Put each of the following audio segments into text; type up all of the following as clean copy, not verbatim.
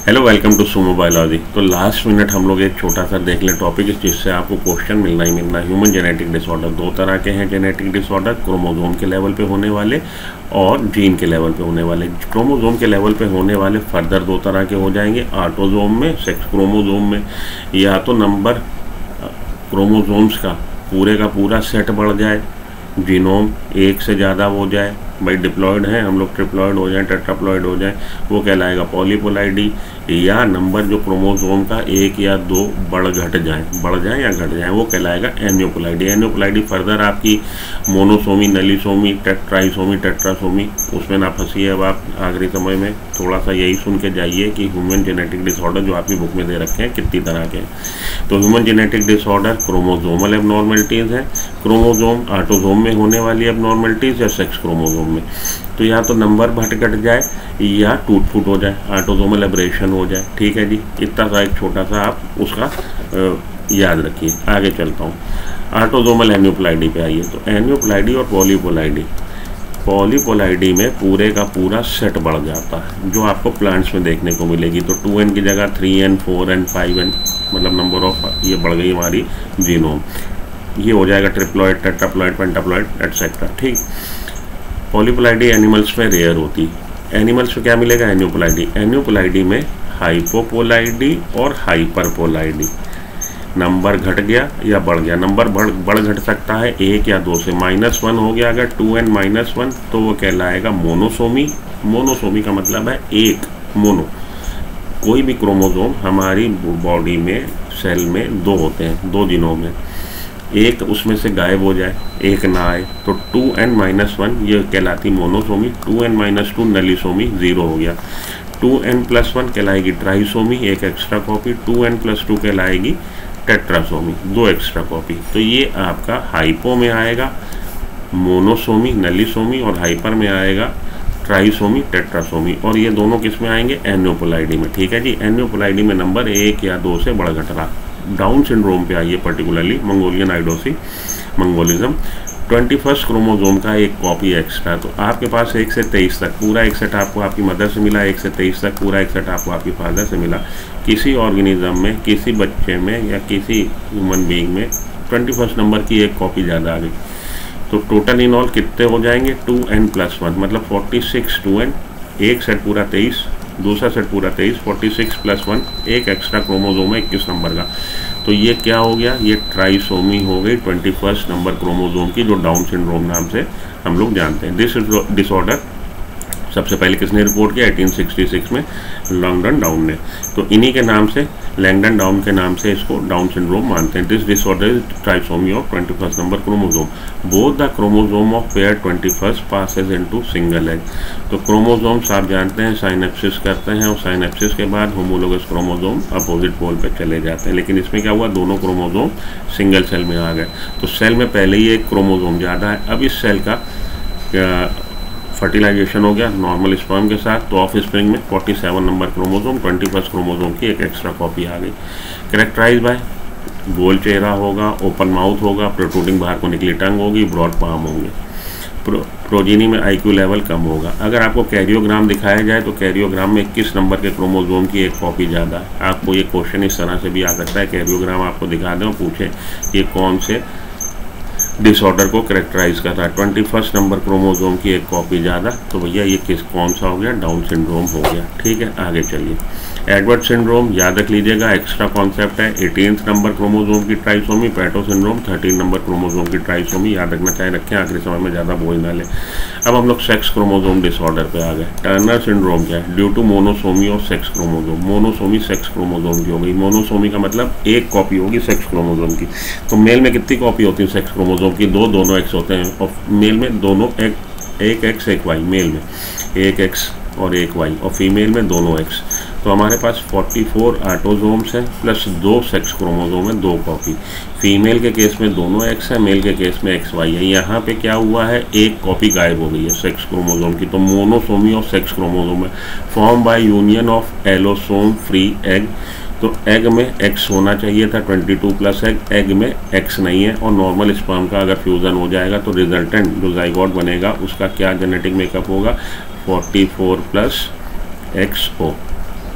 Hello, welcome to Sumo biology. तो last minute हम लोग एक छोटा सा देख लें टॉपिक, जिससे आपको क्वेश्चन मिलना ही मिलना। ह्यूमन जेनेटिक डिसऑर्डर दो तरह के हैं जेनेटिक डिसऑर्डर, क्रोमोसोम के लेवल पे होने वाले और जीन के लेवल पे होने वाले। क्रोमोसोम के लेवल पे होने वाले फर्दर दो तरह के हो जाएंगे, ऑटोसोम में, सेक्स क्रोमोसोम में। या तो नंबर क्रोमोसोम्स का पूरा सेट बढ़ जाए, जीनोम एक से ज़्यादा हो जाए, भाई डिप्लॉयड हैं हम लोग, ट्रिप्लॉयड हो जाए, टेट्राप्लॉयड हो जाए, वो कहलाएगा पॉलीपोलाइडी। या नंबर जो क्रोमोसोम का एक या दो बढ़ जाए या घट जाए, वो कहलाएगा एनियोपोलाइडी। एनियोपोलाइडी फर्दर आपकी मोनोसोमी, नलीसोमी, ट्राइसोमी, टेट्रासोमी, उसमें ना फंसिए। अब आप आखिरी समय में थोड़ा सा यही सुन के जाइए कि ह्यूमन जेनेटिक डिसऑर्डर जो आपकी बुक में दे रखे हैं कितनी तरह के हैं। तो human genetic disorder chromosomal abnormalities हैं, क्रोमोसोम ऑटोसोम में होने वाली एबनॉर्मलिटीज़ या सेक्स क्रोमोसोम में। तो या तो नंबर घट जाए या टूट फूट हो जाए, ऑटोसोमल एब्रेशन हो जाए। ठीक है जी, इतना सा एक छोटा सा आप उसका याद रखिए। आगे चलता हूँ, ऑटोसोमल एनियोप्लाइडी पे आइए। तो एनियोप्लाइडी और पॉलीपोलाइडी में पूरे का पूरा सेट बढ़ जाता है, जो आपको प्लांट्स में देखने को मिलेगी। तो 2n की जगह 3n, 4n, 5n, मतलब नंबर ऑफ ये बढ़ गई हमारी जीनोम। ये हो जाएगा ट्रिप्लॉइड, टेट्राप्लॉइड, पेंटाप्लॉइड एटसेट्रा। ठीक, पॉलीपोलाइडी एनिमल्स में रेयर होती। एनिमल्स में क्या मिलेगा? एनियोपोलाइडी। एनियोपोलाइडी में हाइपोपोलाइडी और हाइपरपोलाइडी। नंबर घट गया या बढ़ गया, नंबर बढ़ घट सकता है एक या दो से। -1 हो गया अगर 2n -1, तो वो कहलाएगा मोनोसोमी। मोनोसोमी का मतलब है एक, मोनो। कोई भी क्रोमोसोम हमारी बॉडी में, सेल में दो होते हैं, दो जीनोम में, एक उसमें से गायब हो जाए, एक ना आए, तो 2n -1 ये कहलाती मोनोसोमी। 2n -2 नलीसोमी, 0 हो गया। 2n + 1 कहलाएगी ट्राइसोमी, एक एक्स्ट्रा कॉपी। 2n + 2 कहलाएगी टेट्रासोमी, दो एक्स्ट्रा कॉपी। तो ये आपका हाइपो में आएगा मोनोसोमी, नलीसोमी, और हाइपर में आएगा ट्राइसोमी, टेट्रासोमी। और ये दोनों किस में आएंगे? एनियोपोलाइडी में। ठीक है जी, एनियोपोलाइडी में नंबर एक या दो से बढ़ घट रहा। डाउन सिंड्रोम पे आइए, particularly Mongolian idiocy, Mongolism. 21 chromosome का एक कॉपी एक्स्ट्रा। तो आपके पास 1 से 23 तक पूरा एक सेट आपको आपकी मदर से मिला, 1 से 23 तक पूरा एक सेट आपको आपकी फादर से मिला। किसी ऑर्गेनिज्म में, किसी बच्चे में या किसी ह्यूमन बीइंग में 21 नंबर की एक कॉपी ज़्यादा आ गई, तो टोटल इन ऑल कितने हो जाएंगे? 2n + 1, मतलब 46 2n। एक सेट पूरा 23, दूसरा सेट पूरा 23, 46 + 1, एक एक्स्ट्रा क्रोमोसोम है 21 नंबर का। तो ये क्या हो गया? ये ट्राइसोमी हो गई 21 नंबर क्रोमोसोम की, जो डाउन सिंड्रोम नाम से हम लोग जानते हैं। दिस डिसऑर्डर सबसे पहले किसने रिपोर्ट किया? 1866 में लैंगडन डाउन ने। तो इन्हीं के नाम से, लैंगडन डाउन के नाम से इसको डाउन सिंड्रोम मानते हैं। This disorder is trisomy of 21 number chromosome. Both the chromosome of pair 21 passes into single egg. तो क्रोमोसोम्स आप जानते हैं साइनेप्सिस करते हैं, और साइनेप्सिस के बाद होमोलोगस क्रोमोसोम अपोजिट पोल पर चले जाते हैं। लेकिन इसमें क्या हुआ? दोनों क्रोमोसोम सिंगल सेल में आ गए। तो सेल में पहले ही एक क्रोमोसोम ज़्यादा है। अब इस सेल का फर्टिलाइजेशन हो गया नॉर्मल स्पर्म के साथ, तो ऑफ स्प्रिंग में 47 नंबर क्रोमोसोम, 21 क्रोमोसोम की एक एक्स्ट्रा कॉपी आ गई। कैरेक्टराइज बाय गोल चेहरा होगा, ओपन माउथ होगा, प्रोट्रूडिंग बाहर को निकली टंग होगी, ब्रॉड पाम होंगे। प्रोजीनी में IQ लेवल कम होगा। अगर आपको कैरियोग्राम दिखाया जाए तो कैरियोग्राम में 21 नंबर के क्रोमोसोम की एक कॉपी ज़्यादा है। आपको ये क्वेश्चन इस तरह से भी आ सकता है, कैरियोग्राम आपको दिखा दें और पूछे ये कौन से डिसऑर्डर को करेक्टराइज कर रहा है। 21 नंबर क्रोमोसोम की एक कॉपी ज़्यादा, तो भैया ये कौन सा हो गया? डाउन सिंड्रोम हो गया। ठीक है, आगे चलिए। एडवर्ड सिंड्रोम याद रख लीजिएगा, एक्स्ट्रा कॉन्सेप्ट है। 18 नंबर क्रोमोसोम की trisomy. Patau syndrome 13 number chromosome की ट्राइसोमी। याद रखना, चाहे रखें, आखिरी समय में ज़्यादा बोझ ना ले। अब हम लोग सेक्स क्रोमोसोम डिसऑर्डर पे आ गए। टर्नर सिंड्रोम क्या है? ड्यू टू मोनोसोमी और sex chromosome. Monosomy sex chromosome की हो गई। मोनोसोमी का मतलब एक कॉपी होगी सेक्स क्रोमोसोम की। तो मेल में कितनी कॉपी होती है सेक्स क्रोमोसोम की? दोनों एक्स होते हैं, और मेल में दोनों एक एक्स एक वाई। मेल में एक एक्स और एक वाई, और फीमेल में दोनों एक्स। तो हमारे पास 44 ऑटोसोम्स हैं प्लस 2 सेक्स क्रोमोसोम है, 2 कॉपी। फीमेल के केस में दोनों एक्स है, मेल के केस में एक्स वाई है। यहाँ पे क्या हुआ है? एक कॉपी गायब हो गई है सेक्स क्रोमोसोम की। तो मोनोसोमी ऑफ सेक्स क्रोमोसोम है, form by union of allosome free egg. तो एग में एक्स होना चाहिए था 22 प्लस एग में एक्स नहीं है, और नॉर्मल स्पर्म का अगर फ्यूज़न हो जाएगा तो रिजल्टेंट जो जाइगोट बनेगा उसका क्या जेनेटिक मेकअप होगा? 44 प्लस XO।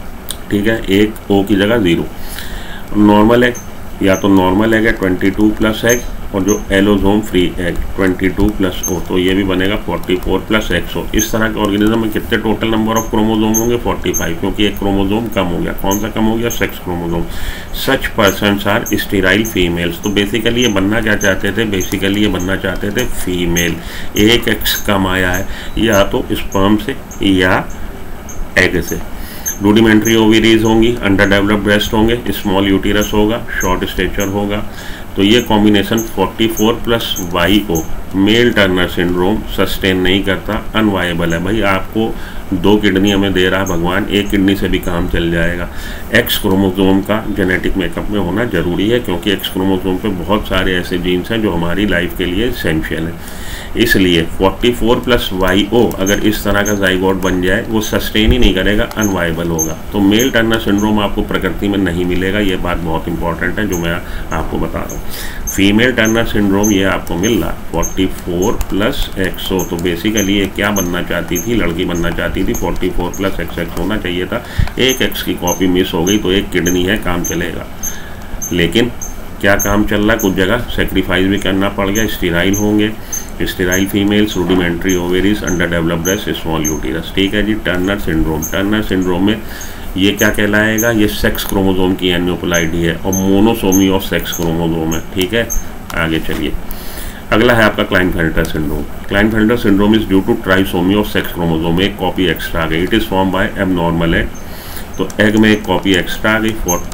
ठीक है, एक ओ की जगह 0। नॉर्मल एग, या तो नॉर्मल एग है 22 प्लस एग, और जो allosome free egg 22 plus O, तो ये भी बनेगा 44 प्लस एक्सओ। इस तरह के ऑर्गेनिज्म में कितने टोटल नंबर ऑफ क्रोमोसोम होंगे? 45, क्योंकि एक क्रोमोसोम कम हो गया। कौन सा कम हो गया? Sex chromosome. Such persons are sterile females. तो बेसिकली ये बनना क्या चाहते थे? बेसिकली ये बनना चाहते थे फीमेल। एक एक्स कम आया है, या तो स्पर्म से या एग से। रूडिमेंट्री ओवरीज होंगी, अंडर डेवलप्ड ब्रेस्ट होंगे, स्मॉल यूटीरस होगा, शॉर्ट स्टेचर होगा। तो ये combination 44 plus YO male Turner syndrome sustain नहीं करता, अनवायबल है। भाई आपको 2 किडनी हमें दे रहा है भगवान, एक किडनी से भी काम चल जाएगा। एक्स क्रोमोसोम का जेनेटिक मेकअप में होना जरूरी है, क्योंकि एक्स क्रोमोसोम पे बहुत सारे ऐसे जीन्स हैं जो हमारी लाइफ के लिए एसेंशियल है। इसलिए 44 प्लस YO अगर इस तरह का जाइगोट बन जाए, वो सस्टेन ही नहीं करेगा, अनवायबल होगा। तो मेल टर्नर सिंड्रोम आपको प्रकृति में नहीं मिलेगा, ये बात बहुत इंपॉर्टेंट है जो मैं आपको बता रहा हूँ। फीमेल टर्नर सिंड्रोम ये आपको मिल रहा 44 प्लस XO। तो बेसिकली ये क्या बनना चाहती थी? लड़की बनना चाहती थी, 44 प्लस XX होना चाहिए था। एक एक्स की कॉपी मिस हो गई तो एक किडनी है, काम चलेगा। लेकिन क्या काम चल रहा है? कुछ जगह सेक्रीफाइस भी करना पड़ गया। स्टेराइल होंगे, sterile females, rudimentary ovaries, under developed breast, small uterus. ठीक है जी। टर्नर सिंड्रोम, टर्नर सिंड्रोम में ये क्या कहलाएगा? ये सेक्स क्रोमोसोम की एन्यूप्लाइडी है और मोनोसोमी ऑफ सेक्स क्रोमोसोम है। ठीक है, आगे चलिए। अगला है आपका Klinefelter syndrome. Klinefelter syndrome is due to trisomy of sex chromosome. एक कॉपी एक्स्ट्रा आ गई। It is form by abnormal egg. तो एग में एक कॉपी एक्स्ट्रा आ गई।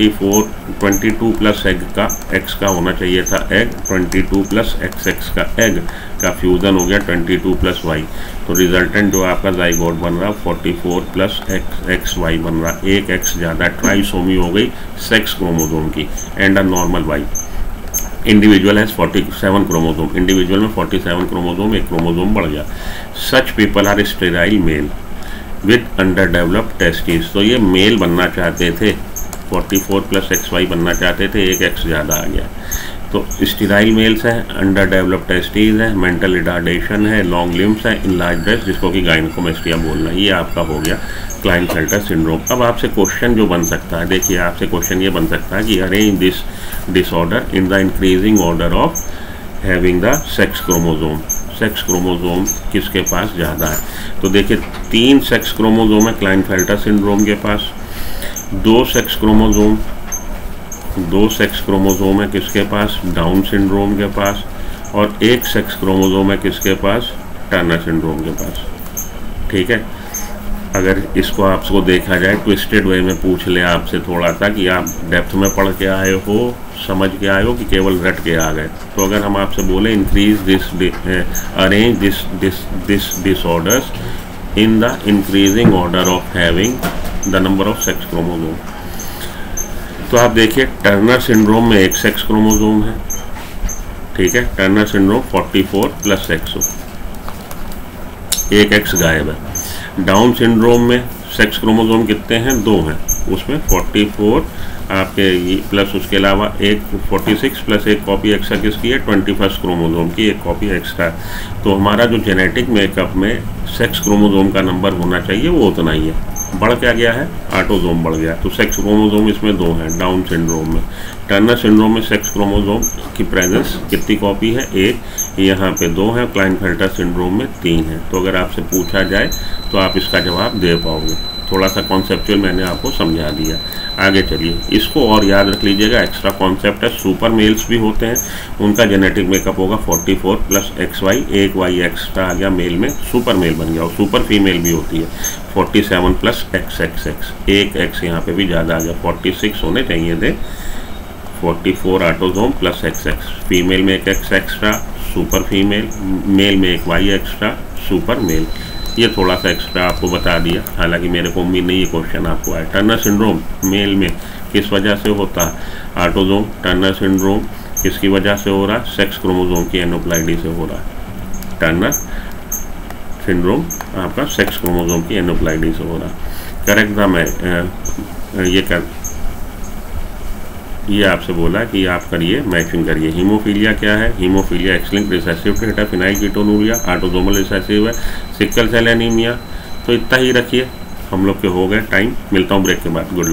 22 प्लस एग का एक्स का होना चाहिए था एग, 22 प्लस XX का एग का फ्यूज़न हो गया 22 प्लस वाई। तो रिजल्टेंट जो आपका जाइगोट बन रहा 44 प्लस XY बन रहा। एक एक्स ज़्यादा, ट्राइसोमी हो गई सेक्स क्रोमोसोम की, and a normal Y. Individual has 47 chromosome. Individual में 47 क्रोमोसोम, एक क्रोमोसोम बढ़ गया। Such people are sterile male with under developed testis. तो ये मेल बनना चाहते थे, 44 प्लस XY बनना चाहते थे, एक एक्स ज़्यादा आ गया। तो स्टेराइल मेल्स हैं, अंडर डेवलप्ड टेस्टिस है, मेंटल रिटार्डेशन है, लॉन्ग लिम्स है, इनलार्ज ब्रेस्ट, जिसको कि गायनेकोमेस्टिया बोलना है। ये आपका हो गया क्लाइनफेल्टर सिंड्रोम। अब आपसे क्वेश्चन जो बन सकता है, देखिए आपसे क्वेश्चन ये बन सकता है कि arrange this disorder in the increasing order of having the sex chromosome. Sex chromosome किसके पास ज़्यादा है? तो देखिए 3 सेक्स क्रोमोसोम है क्लाइनफेल्टर सिंड्रोम के पास। 2 सेक्स क्रोमोसोम है किसके पास? डाउन सिंड्रोम के पास। और 1 सेक्स क्रोमोसोम है किसके पास? टर्नर सिंड्रोम के पास। ठीक है, अगर इसको आपको देखा जाए ट्विस्टेड वे में पूछ ले आपसे थोड़ा सा कि आप डेप्थ में पढ़ के आए हो, समझ के आए हो कि केवल रट के आ गए। तो अगर हम आपसे बोले increase arrange this disorders in the increasing order of having the number of sex chromosome, तो आप देखिए टर्नर सिंड्रोम में 1 सेक्स क्रोमोसोम है। ठीक है, Turner syndrome 44 plus XO, 1 X गायब है। डाउन सिंड्रोम में सेक्स क्रोमोसोम कितने हैं? 2 हैं। उसमें 44 आपके प्लस उसके अलावा एक 46 प्लस एक कॉपी एक्स्ट्रा किसकी है? 21 क्रोमोसोम की एक कॉपी एक्स्ट्रा। तो हमारा जो जेनेटिक मेकअप में सेक्स क्रोमोसोम का नंबर होना चाहिए वो उतना ही है। बढ़ क्या गया है? ऑटोसोम बढ़ गया। तो सेक्स क्रोमोसोम इसमें 2 हैं डाउन सिंड्रोम में। टर्नर सिंड्रोम में सेक्स क्रोमोसोम की प्रेजेंस कितनी कॉपी है? 1। यहाँ पे 2 है। क्लाइनफेल्टर सिंड्रोम में 3 है। तो अगर आपसे पूछा जाए तो आप इसका जवाब दे पाओगे। थोड़ा सा कॉन्सेप्चुअल मैंने आपको समझा दिया। आगे चलिए, इसको और याद रख लीजिएगा, एक्स्ट्रा कॉन्सेप्ट है। सुपर मेल्स भी होते हैं, उनका जेनेटिक मेकअप होगा 44 प्लस XY, एक Y एक्स्ट्रा आ गया मेल में, सुपर मेल बन गया। और सुपर फीमेल भी होती है 47 प्लस XXX, एक X यहाँ पे भी ज़्यादा आ गया, 46 होने चाहिए थे। 44 ऑटोसोम प्लस XX, फीमेल में 1 X extra super female, male में 1 Y एक्स्ट्रा सुपर मेल। ये थोड़ा सा एक्स्ट्रा आपको बता दिया, हालांकि मेरे को उम्मीद नहीं ये क्वेश्चन आपको आए। टर्नर सिंड्रोम मेल में किस वजह से होता है? ऑटोसोम। टर्नर सिंड्रोम किसकी वजह से हो रहा है? सेक्स क्रोमोसोम की एनोप्लाइडी से हो रहा है। टर्नर सिंड्रोम आपका सेक्स क्रोमोसोम की एनोप्लाइडी से हो रहा है। करेक्ट था मैं ये आपसे बोला कि आप करिए, मैचिंग करिए। हीमोफीलिया क्या है? हीमोफीलिया एक्स-लिंक्ड रिसेसिव ट्रेट है, फिनाइलकीटोनुरिया ऑटोसोमल रिसेसिव है, सिकल सेल एनीमिया। तो इतना ही रखिए, हम लोग के हो गए टाइम। मिलता हूँ ब्रेक के बाद। गुड।